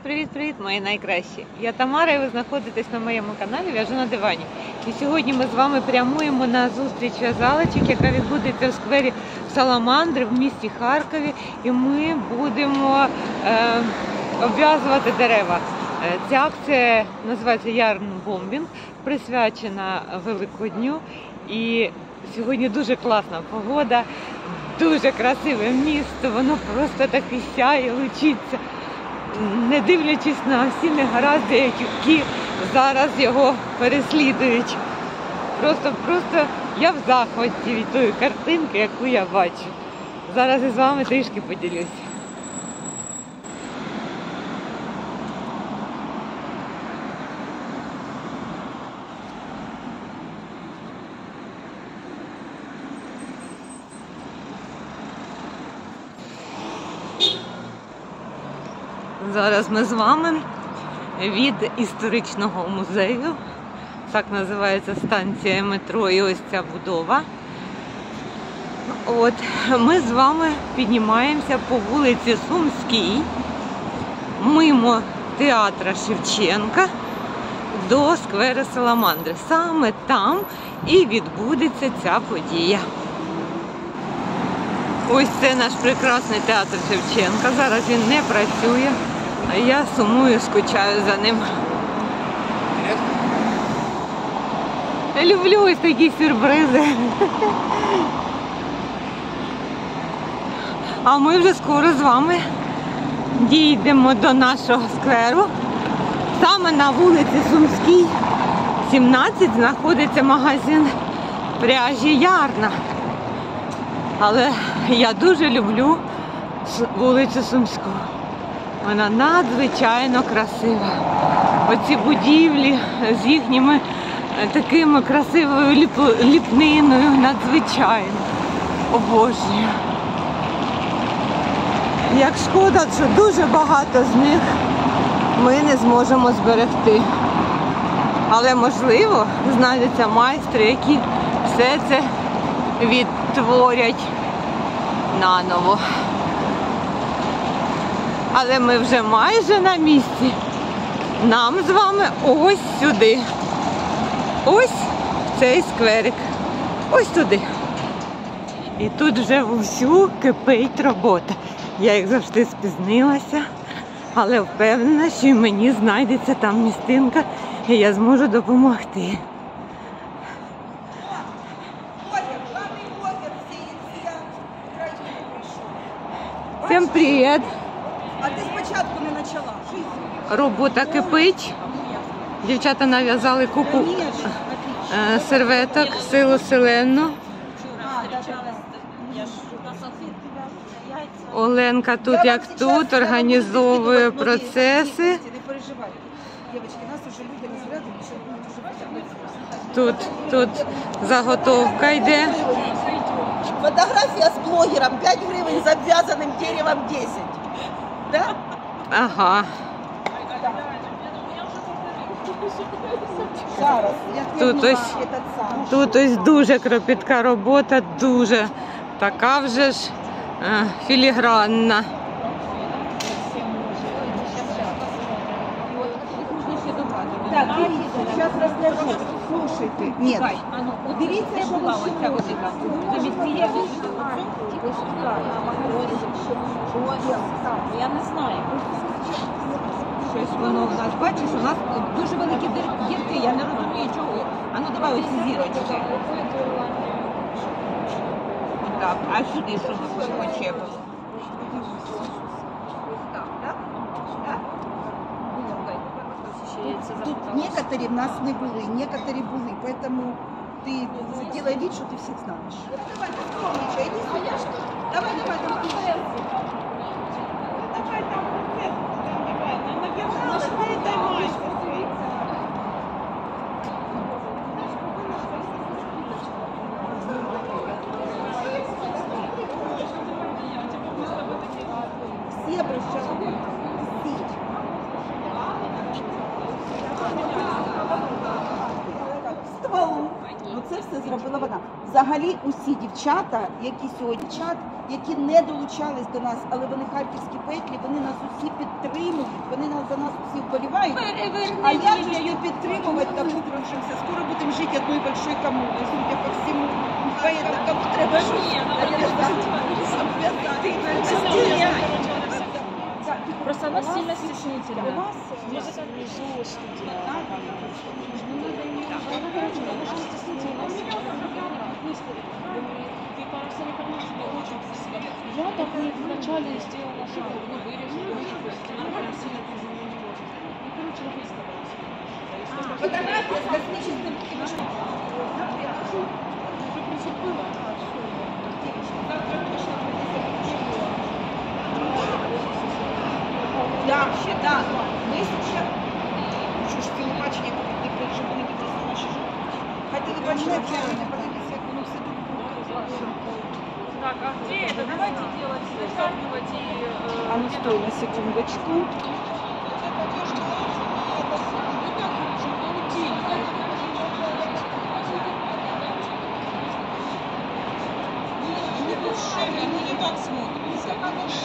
Привіт, мої найкращі! Я Тамара і ви знаходитесь на моєму каналі «В'яжу на дивані». І сьогодні ми з вами прямуємо на зустріч в'язалочок, яка відбудеться в сквері Саламандри в місті Харкові. І ми будемо обв'язувати дерева. Ця акція називається Ярн-бомбінг, присвячена Великодню. І сьогодні дуже класна погода, дуже красиве місто, воно просто так і сяє, лучиться. Не дивлячись на всі негаразди, які зараз його переслідують. Просто я в захваті від тої картинки, яку я бачу. Зараз із вами трішки поділюся. Зараз ми з вами від історичного музею, так називається станція метро і ось ця будова. От, ми з вами піднімаємося по вулиці Сумській, мимо театра Шевченка до скверу Саламандри. Саме там і відбудеться ця подія. Ось це наш прекрасний театр Шевченка. Зараз він не працює, а я сумую, скучаю за ним. Я люблю ось такі сюрпризи. А ми вже скоро з вами дійдемо до нашого скверу. Саме на вулиці Сумській, 17, знаходиться магазин пряжі Ярна. Але я дуже люблю вулицю Сумську. Вона надзвичайно красива. Оці будівлі з їхніми такими красивою ліпниною надзвичайно обожнюю. Як шкода, що дуже багато з них ми не зможемо зберегти. Але можливо знайдуться майстри, які все це відтворять наново. Але ми вже майже на місці. Нам з вами ось сюди. Ось цей скверик. Ось туди. І тут вже вовсю кипить робота. Я, як завжди, спізнилася, але впевнена, що і мені знайдеться там місцинка, і я зможу допомогти. Всім привіт! А ти спочатку не почала? Робота кипить. Дівчата нав'язали купу серветок, силу селенну. Оленка тут як тут, організовує процеси. Не переживай. Дівчатки, нас вже люди не зряди, Тут заготовка йде. Фотографія з блогером 5 гривень з обв'язаним деревом 10. Да? Ага. Зараз. Тут ось дуже кропітка робота, дуже така вже ж філігранна. Так, дивіться, зараз розкажу. Слушайте. Ні. Дивіться, що ви Я не знаю. Щось воно в нас, бачиш, у нас дуже великі дірки, я не розумію чого. А ну давай ось зірочки. Так, а сюди що ми почепимо? Тут некоторі в нас не були, некоторі були, поэтому ти делай вид, що ти всіх знаєш. Давай, Солнечка, иди сюда. Давай, давай, давай. Давай там процесс, давай, всі обращали. Стволу. Оце все зробила вона. Взагалі усі дівчата, які сьогодні, які не долучались до нас, але вони харківські петлі, вони нас усі підтримують, вони за нас усі вболівають. А як же її підтримувати таку прожився? Скоро будемо жити одною большой комуною, судя по всему. Поэтому кому треба Просто она сильно стеснительна. Я так вначале сделала шаг, ну, вырежу, она прям сильно не может. Ну, короче, выставилась. Фотография с космическим кибершком. Уже прицепила. Да, да. Ми сейчас... Що ж телебачення не переживали, не наші ж. Хай телебачення не подивіться, як воно все тут. Так, а где это? Давайте делать, зашарпывать и... А ну стой на секундочку. Не так смотрится.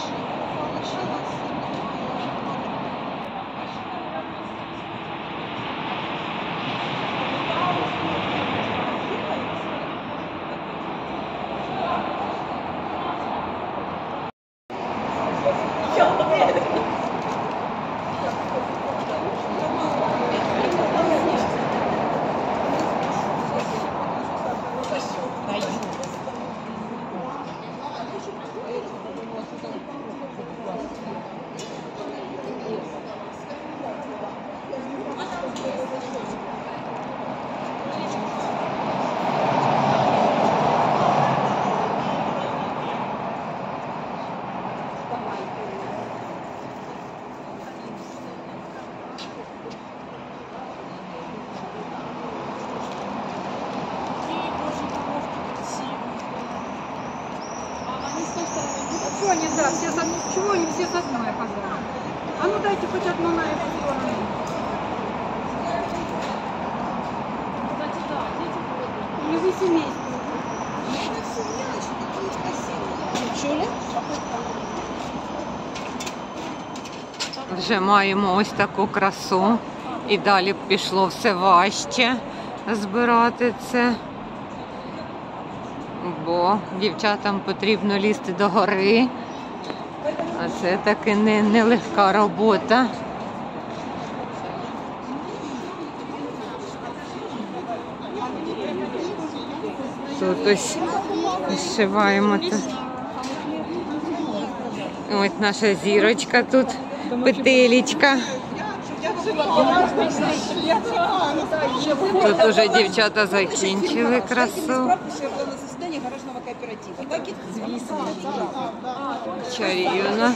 Чего они, да, все с одной, чего они все с одной оказались? А ну дайте хоть одну на эту сторону. Кстати, да, дети Или вы семейство? Вже маємо ось таку красу. І далі пішло все важче збирати це. Бо дівчатам потрібно лізти до гори. А це таки нелегка робота. Тут ось зшиваємо. Ось наша зірочка тут, петелечка. Тут уже дівчата закінчили красу. Чарівно.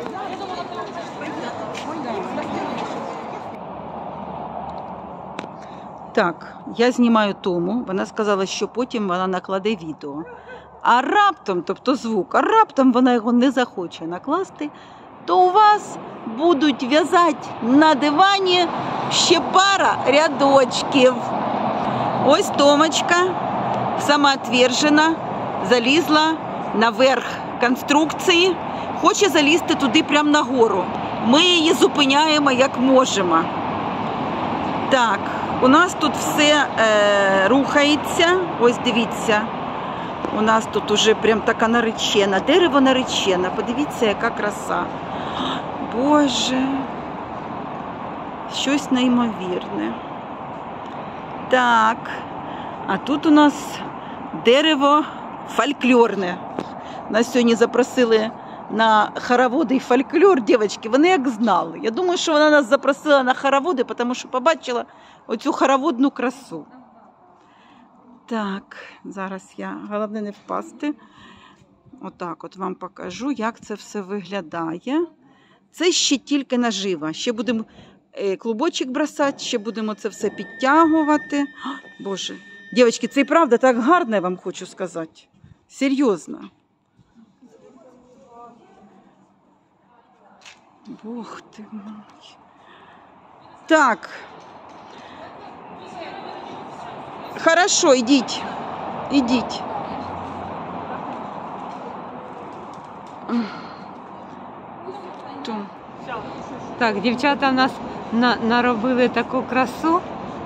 Так, я знімаю Тому, вона сказала, що потім вона накладе відео. А раптом, тобто звук, а раптом вона його не захоче накласти, то у вас будуть в'язати на дивані ще пара рядочків. Ось Томочка, самоотвержена, залізла наверх конструкції, хоче залізти туди прямо нагору. Ми її зупиняємо як можемо. Так, у нас тут все рухається. Ось дивіться, у нас тут уже прям така наречена, дерево наречена. Подивіться, яка краса. Боже, щось неймовірне. Так, а тут у нас дерево фольклорне. Нас сьогодні запросили на хороводи і фольклор, дівчатки, вони як знали. Я думаю, що вона нас запросила на хороводи, тому що побачила оцю хороводну красу. Так, зараз я, головне не впасти. Отак от вам покажу, як це все виглядає. Це ще тільки нажива. Ще будемо клубочок бросати, ще будемо це все підтягувати. Боже, дівчатки, це і правда так гарно, я вам хочу сказати. Серйозно. Бог ти мой. Так. Хорошо, ідіть. Ідіть. Тум. Так, дівчата в нас наробили таку красу.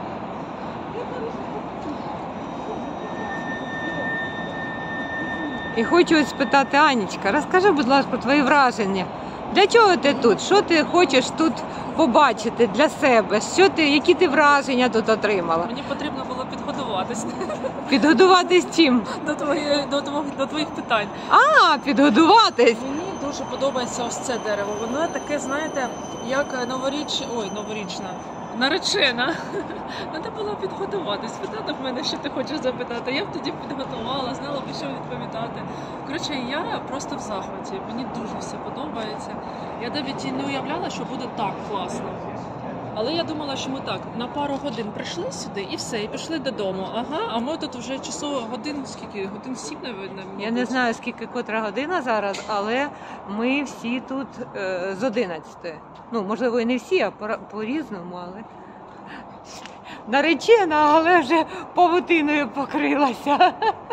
І хочу ось спитати, Анічка, розкажи, будь ласка, твої враження. Для чого ти тут? Що ти хочеш тут побачити для себе? Які ти враження тут отримала? Мені потрібно було підготуватись Підготуватись чим? до твоїх питань. А, підготуватись. Мені дуже подобається ось це дерево. Воно таке, знаєте, як новорічна. Наречена. Треба було підготуватись. Спитати в мене, що ти хочеш запитати. Я б тоді підготувала, знала б, що відповідати. Коротше, я просто в захваті. Мені дуже все подобається. Я навіть і не уявляла, що буде так класно. Але я думала, що ми так на пару годин прийшли сюди і все, і пішли додому. Ага, а ми тут вже годин 7, навіть. Я не знаю, скільки котра година зараз, але ми всі тут з 11. Ну, можливо, і не всі, а по-різному, але наречена, але вже павутиною покрилася.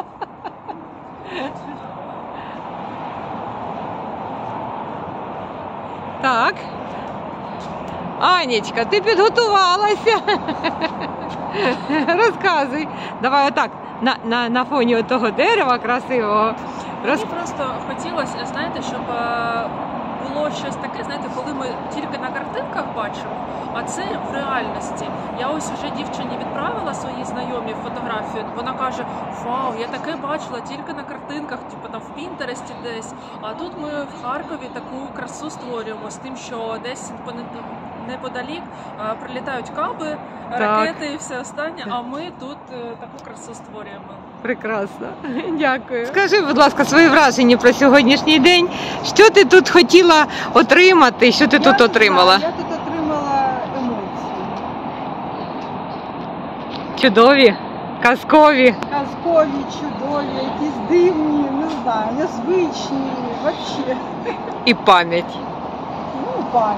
Так. Анечка, ти підготувалася. Розказуй. Давай отак, на фоні того дерева красивого. Мені просто хотілося, знаєте, щоб було щось таке, знаєте, коли ми тільки на картинках бачимо, а це в реальності. Я ось вже дівчині відправила своїй знайомій фотографію, вона каже, вау, я таке бачила тільки на картинках, типу там в Пінтересті десь, а тут ми в Харкові таку красу створюємо з тим, що десь неподалік прилітають каби, ракети і все останнє, а ми тут таку красу створюємо. Прекрасно, дякую. Скажи, будь ласка, свої враження про сьогоднішній день. Що ти тут хотіла отримати? Що ти тут отримала? Я тут отримала емоції. Чудові, казкові. Казкові, чудові, якісь дивні, не знаю, незвичні, взагалі. І пам'ять. Ну, пам'ять.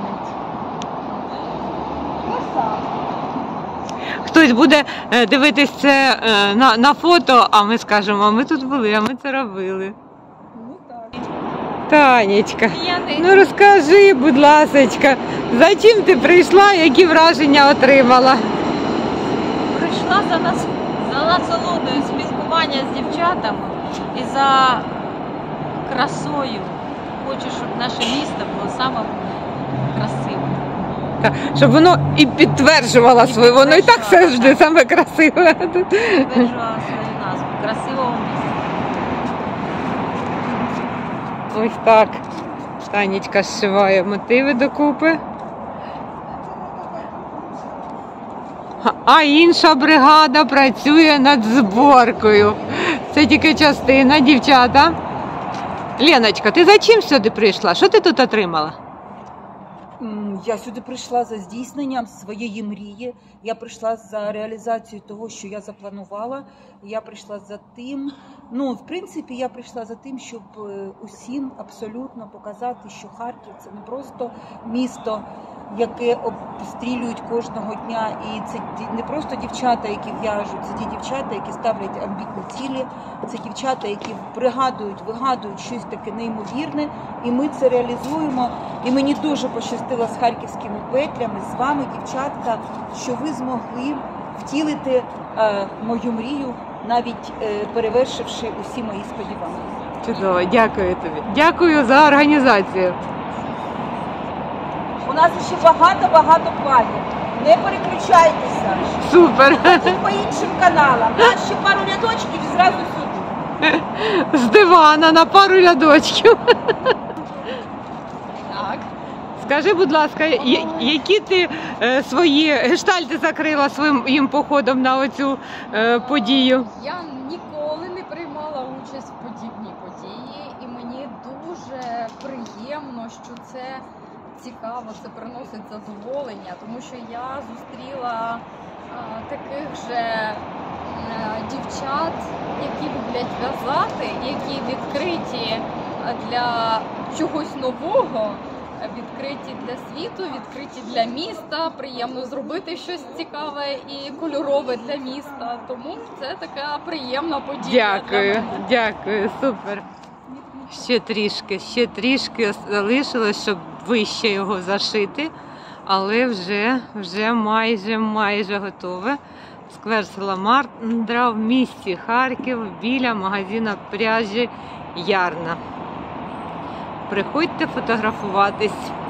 Краса. Хтось буде дивитись це на фото, а ми скажемо, а ми тут були, а ми це робили. Ну так. Танечка, ну розкажи, будь ласочка, за чим ти прийшла, які враження отримала? Прийшла за насолодою спілкування з дівчатами і за красою. Хочу, щоб наше місто було саме красивим. Так, щоб воно і підтверджувало своє, воно і так завжди саме красиве. Підтверджувала свою назву красивого міста. Ось так. Танечка зшиває мотиви докупи. А інша бригада працює над зборкою. Це тільки частина, дівчата. Леночка, ти за чим сюди прийшла? Що ти тут отримала? Я сюди прийшла за здійсненням своєї мрії. Я прийшла за реалізацією того, що я запланувала. Я прийшла за тим, в принципі, я прийшла за тим, щоб усім абсолютно показати, що Харків – це не просто місто, яке обстрілюють кожного дня. І це не просто дівчата, які в'яжуть, це ті дівчата, які ставлять амбітні цілі, це дівчата, які вигадують щось таке неймовірне, і ми це реалізуємо. І мені дуже пощастило з харківськими петлями, з вами, дівчатка, що ви змогли втілити мою мрію, навіть перевершивши усі мої сподівання. Чудово, дякую тобі. Дякую за організацію. У нас ще багато планів. Не переключайтеся. Супер. Тут по іншим каналам. У нас ще пару рядочків і зразу сюди. З дивана на пару рядочків. Так. Скажи, будь ласка, які ти свої гештальти закрила своїм походом на оцю подію? Я ніколи не приймала участь в подібній події, і мені дуже приємно, що це цікаво, це приносить задоволення, тому що я зустріла таких же дівчат, які люблять в'язати, які відкриті для чогось нового. відкриті для світу, відкриті для міста. Приємно зробити щось цікаве і кольорове для міста. Тому це така приємна подія. Дякую, дякую, супер. Ще трішки залишилось, щоб вище його зашити, але вже майже готове. Сквер Саламандра в місті Харків біля магазину пряжі Ярна. Приходьте фотографуватись.